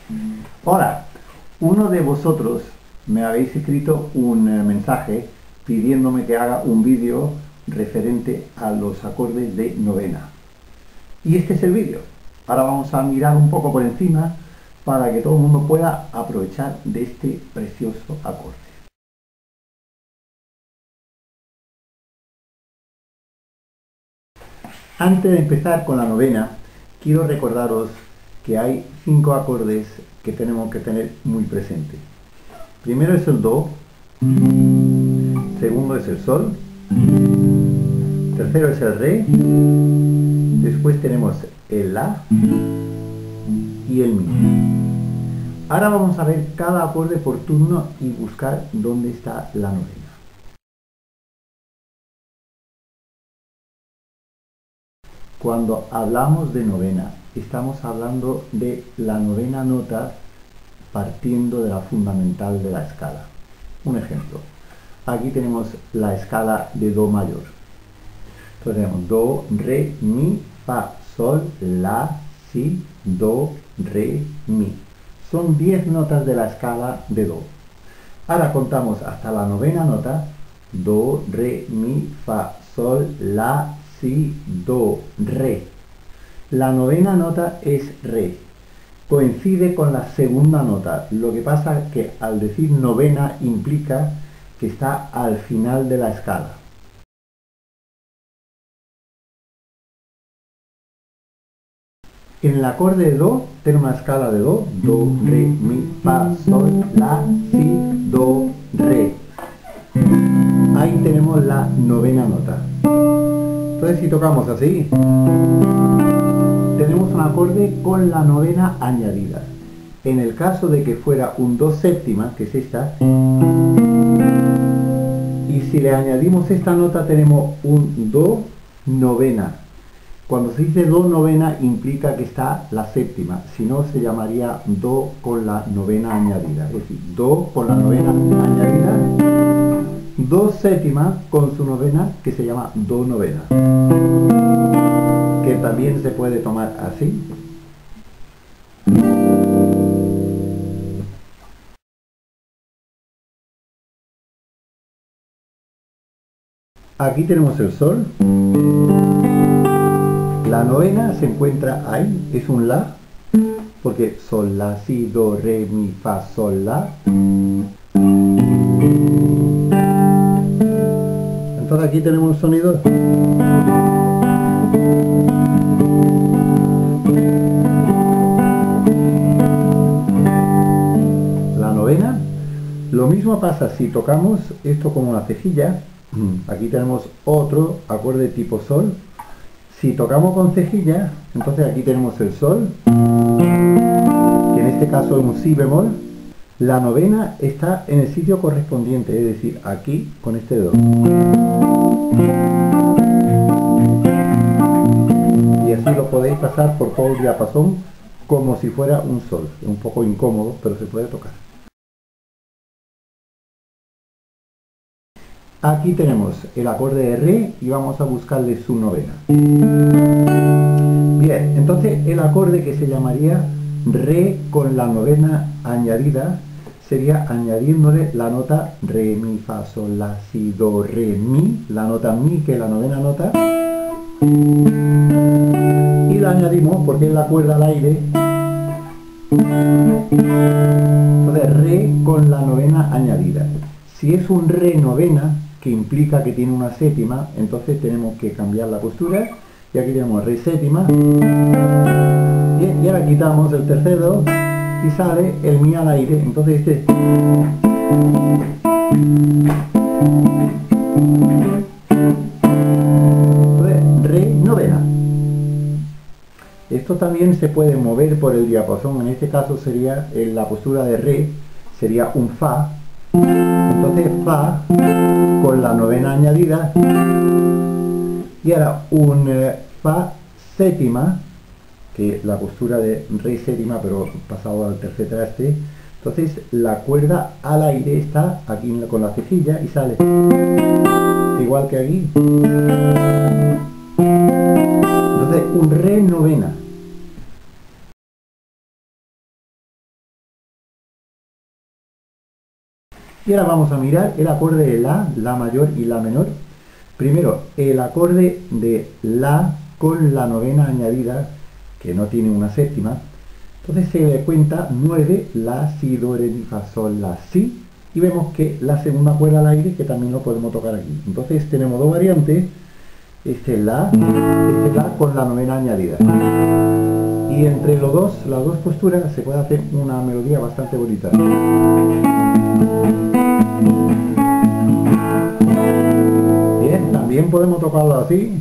Hola, uno de vosotros me habéis escrito un mensaje pidiéndome que haga un vídeo referente a los acordes de novena. Y este es el vídeo. Ahora vamos a mirar un poco por encima para que todo el mundo pueda aprovechar de este precioso acorde. Antes de empezar con la novena, quiero recordaros que hay 5 acordes que tenemos que tener muy presentes. Primero es el Do, segundo es el Sol, tercero es el Re, después tenemos el La y el Mi. Ahora vamos a ver cada acorde por turno y buscar dónde está la novena. Cuando hablamos de novena, estamos hablando de la novena nota partiendo de la fundamental de la escala. Un ejemplo, aquí tenemos la escala de Do mayor. Entonces tenemos Do, Re, Mi, Fa, Sol, La, Si, Do, Re, Mi. Son 10 notas de la escala de Do. Ahora contamos hasta la novena nota. Do, Re, Mi, Fa, Sol, La, Si, Do, Re. La novena nota es Re. Coincide con la segunda nota. Lo que pasa es que al decir novena implica que está al final de la escala. En el acorde de Do tenemos una escala de Do. Do, Re, Mi, Fa, Sol, La, Si, Do, Re. Ahí tenemos la novena nota. Entonces si tocamos así, tenemos un acorde con la novena añadida. En el caso de que fuera un Do séptima, que es esta, y si le añadimos esta nota tenemos un Do novena. Cuando se dice Do novena implica que está la séptima, si no se llamaría Do con la novena añadida. Es decir, Do con la novena añadida, Do séptima con su novena, que se llama Do novena, que también se puede tomar así. Aquí tenemos el Sol. La novena se encuentra ahí, es un La, porque Sol, La, Si, Do, Re, Mi, Fa, Sol, La. Entonces aquí tenemos un sonido. La novena. Lo mismo pasa si tocamos esto como una cejilla. Aquí tenemos otro acorde tipo Sol. Si tocamos con cejilla, entonces aquí tenemos el Sol, que en este caso es un Si bemol. La novena está en el sitio correspondiente, es decir, aquí con este Do. Y así lo podéis pasar por todo el diapasón como si fuera un Sol. Es un poco incómodo, pero se puede tocar. Aquí tenemos el acorde de Re y vamos a buscarle su novena. Bien, entonces el acorde que se llamaría Re con la novena añadida sería añadiéndole la nota Re, Mi, Fa, Sol, La, Si, Do, Re, Mi, la nota Mi, que es la novena nota, y la añadimos porque es la cuerda al aire. Entonces Re con la novena añadida. Si es un Re novena, que implica que tiene una séptima, entonces tenemos que cambiar la postura, y aquí tenemos Re séptima. Bien, y ahora quitamos el tercer Do y sale el Mi al aire, entonces este Re novena. Esto también se puede mover por el diapasón, en este caso sería en la postura de Re, sería un Fa. Entonces Fa con la novena añadida, y ahora un Fa séptima, que la postura de Re séptima pero pasado al tercer traste. Entonces la cuerda al aire está aquí con la cejilla y sale igual que aquí. Entonces un Re novena. Y ahora vamos a mirar el acorde de la mayor y la menor. Primero, el acorde de la con la novena añadida, que no tiene una séptima. Entonces se cuenta 9, la, si, do, re, mi, fa, sol, la, si. Y vemos que la segunda cuerda al aire, que también lo podemos tocar aquí. Entonces tenemos dos variantes. Este la con la novena añadida. Y entre las dos posturas se puede hacer una melodía bastante bonita. Bien, también podemos tocarlo así.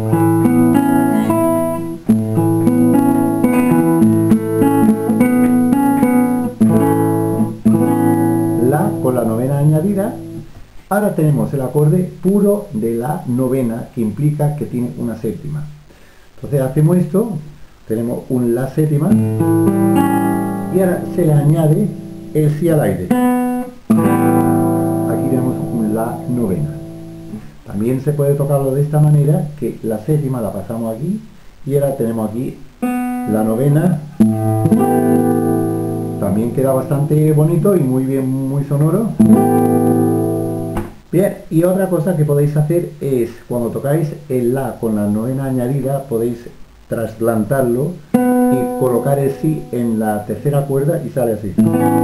La con la novena añadida. Ahora tenemos el acorde puro de la novena, que implica que tiene una séptima. Entonces hacemos esto, tenemos un la séptima, y ahora se le añade el si al aire. Aquí tenemos un la novena. También se puede tocarlo de esta manera, que la séptima la pasamos aquí, y ahora tenemos aquí la novena. También queda bastante bonito y muy bien, muy sonoro. Bien, y otra cosa que podéis hacer es, cuando tocáis el la con la novena añadida, podéis trasplantarlo y colocar el si en la tercera cuerda y sale así.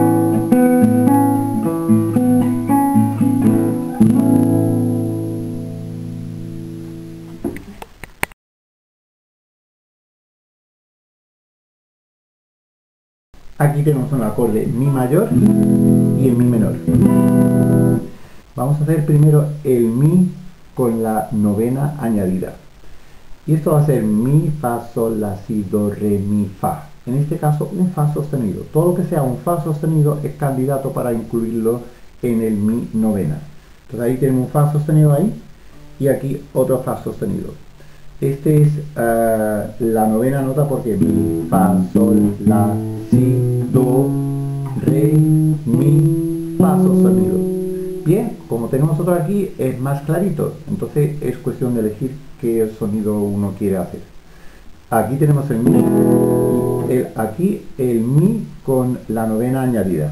Aquí tenemos un acorde mi mayor y el mi menor. Vamos a hacer primero el mi con la novena añadida. Y esto va a ser mi, fa, sol, la, si, do, re, mi, fa. En este caso un fa sostenido. Todo lo que sea un fa sostenido es candidato para incluirlo en el mi novena. Entonces ahí tenemos un fa sostenido ahí y aquí otro fa sostenido. Este es la novena nota porque mi, fa, sol, la, si, do, re, mi, fa sostenido. Bien, como tenemos otro aquí, es más clarito, entonces es cuestión de elegir qué sonido uno quiere hacer. Aquí tenemos el mi, aquí el mi con la novena añadida.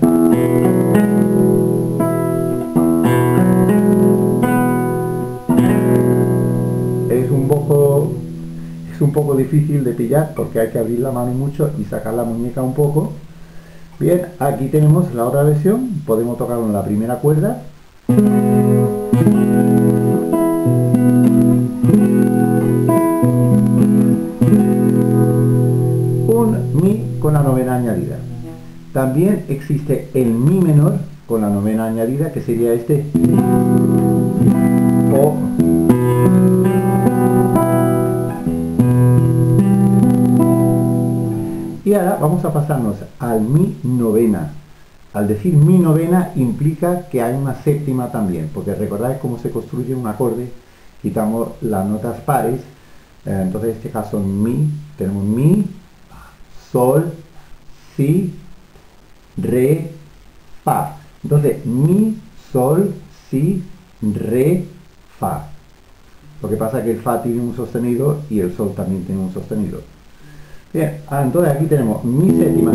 Es un poco difícil de pillar porque hay que abrir la mano mucho y sacar la muñeca un poco. Bien, aquí tenemos la otra versión, podemos tocarlo en la primera cuerda. Un mi con la novena añadida. También existe el mi menor con la novena añadida, que sería este. O. Y ahora vamos a pasarnos al mi novena. Al decir mi novena implica que hay una séptima también, porque recordáis cómo se construye un acorde, quitamos las notas pares, entonces en este caso mi, tenemos mi, sol, si, re, fa. Entonces mi, sol, si, re, fa. Lo que pasa es que el fa tiene un sostenido y el sol también tiene un sostenido. Bien, entonces aquí tenemos mi séptima.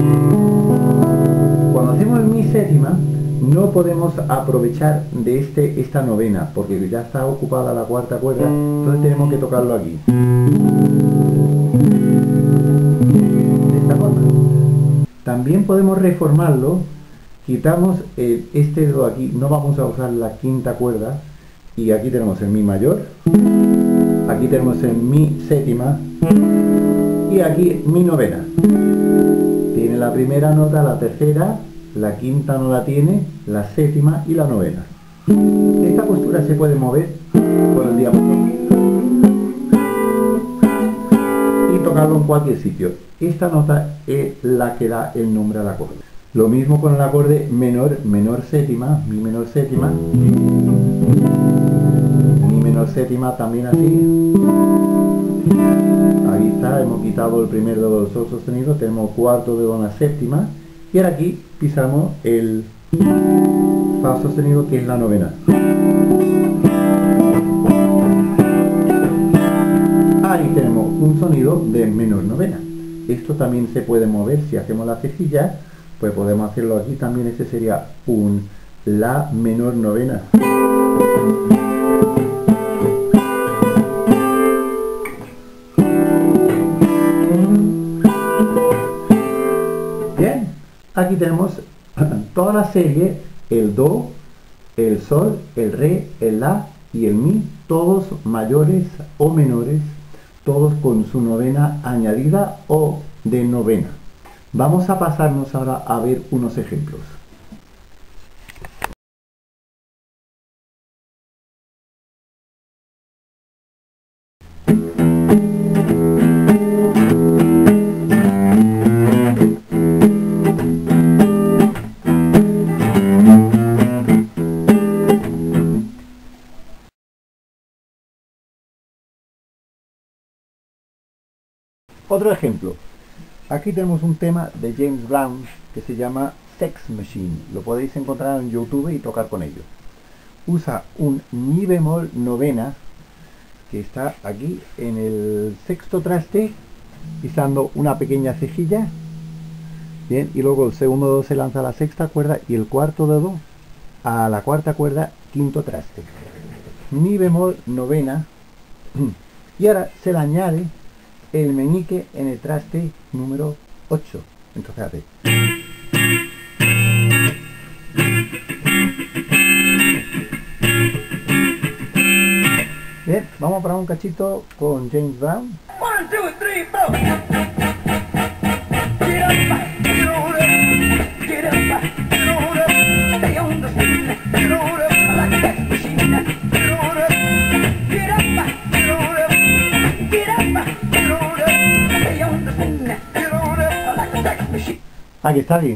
Cuando hacemos el mi séptima, no podemos aprovechar de esta novena, porque ya está ocupada la cuarta cuerda, entonces tenemos que tocarlo aquí. De esta forma. También podemos reformarlo, quitamos este dedo aquí, no vamos a usar la quinta cuerda, y aquí tenemos el mi mayor, aquí tenemos el mi séptima, y aquí mi novena. Tiene la primera nota, la tercera, la quinta no la tiene, la séptima y la novena. Esta postura se puede mover con el diapasón y tocarlo en cualquier sitio. Esta nota es la que da el nombre al acorde. Lo mismo con el acorde menor, menor séptima, mi menor séptima, mi menor séptima también así. Ahí está, hemos quitado el primer dedo del sol sostenido, tenemos cuarto dedo en la séptima y ahora aquí pisamos el fa sostenido, que es la novena. Ahí tenemos un sonido de menor novena. Esto también se puede mover si hacemos la cejilla, pues podemos hacerlo aquí también. Este sería un la menor novena. Bien, aquí tenemos toda la serie, el do, el sol, el re, el la y el mi, todos mayores o menores, todos con su novena añadida o de novena. Vamos a pasarnos ahora a ver unos ejemplos. Otro ejemplo. Aquí tenemos un tema de James Brown que se llama Sex Machine. Lo podéis encontrar en YouTube y tocar con ello. Usa un mi bemol novena que está aquí en el sexto traste, pisando una pequeña cejilla. Bien, y luego el segundo do se lanza a la sexta cuerda y el cuarto dedo a la cuarta cuerda, quinto traste. Mi bemol novena. Y ahora se le añade el meñique en el traste número 8. Entonces hace. Bien, vamos a probar un cachito con James Brown. 1, 2, 3, 4. Get up, get on up, get up, get on up, stay on the scene, get on up like a sex machine, get on up, get up, get on up, get up, get on up, stay on the scene, get on up like a sex machine. Aquí está bien.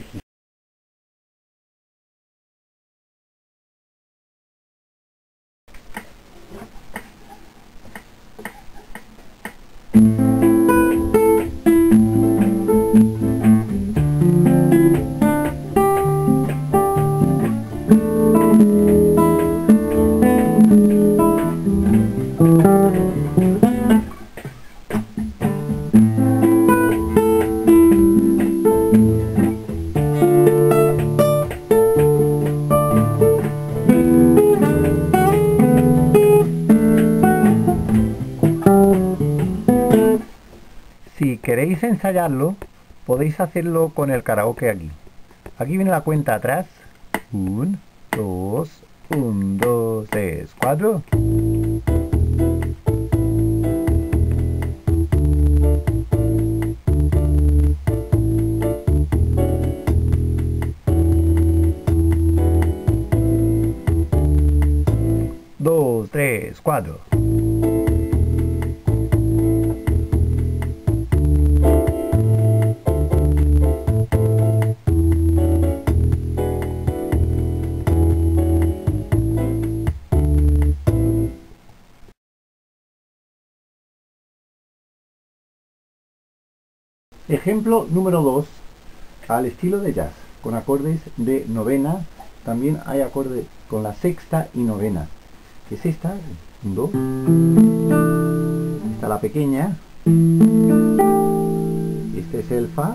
Si queréis ensayarlo, podéis hacerlo con el karaoke aquí. Aquí viene la cuenta atrás. 1, 2, 1, 2, 3, 4. Dos, tres, cuatro. Ejemplo número 2, al estilo de jazz, con acordes de novena. También hay acordes con la sexta y novena, que es esta, un do, esta la pequeña, este es el fa,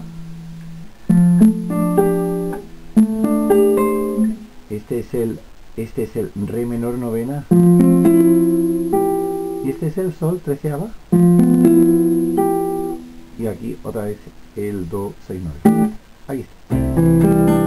este es el re menor novena, y este es el sol treceava. Y aquí otra vez el do 6/9. Ahí está.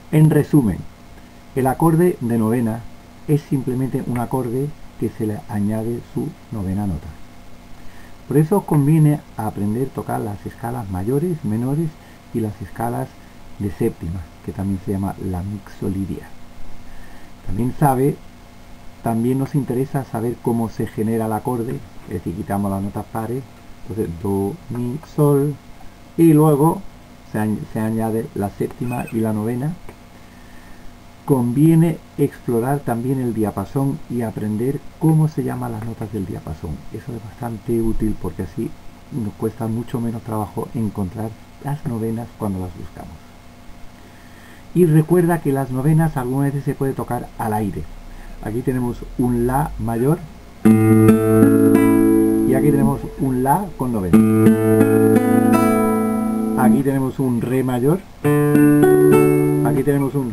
En resumen, el acorde de novena es simplemente un acorde que se le añade su novena nota. Por eso os conviene aprender a tocar las escalas mayores, menores y las escalas de séptima, que también se llama la mixolidia. También nos interesa saber cómo se genera el acorde, es decir, quitamos las notas pares, entonces do, mi, sol, y luego se añade la séptima y la novena. Conviene explorar también el diapasón y aprender cómo se llaman las notas del diapasón. Eso es bastante útil porque así nos cuesta mucho menos trabajo encontrar las novenas cuando las buscamos. Y recuerda que las novenas algunas veces se puede tocar al aire. Aquí tenemos un la mayor y aquí tenemos un la con novena. Aquí tenemos un re mayor, aquí tenemos un,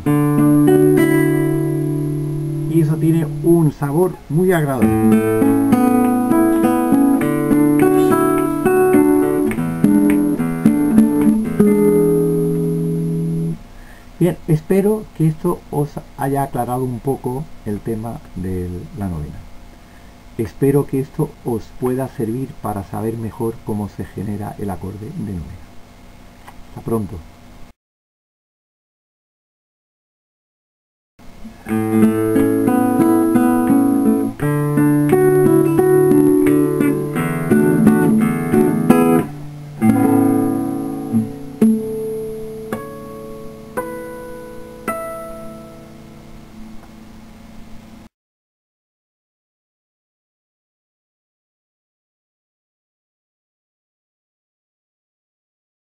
y eso tiene un sabor muy agradable. Bien, espero que esto os haya aclarado un poco el tema de la novena. Espero que esto os pueda servir para saber mejor cómo se genera el acorde de novena. Hasta pronto.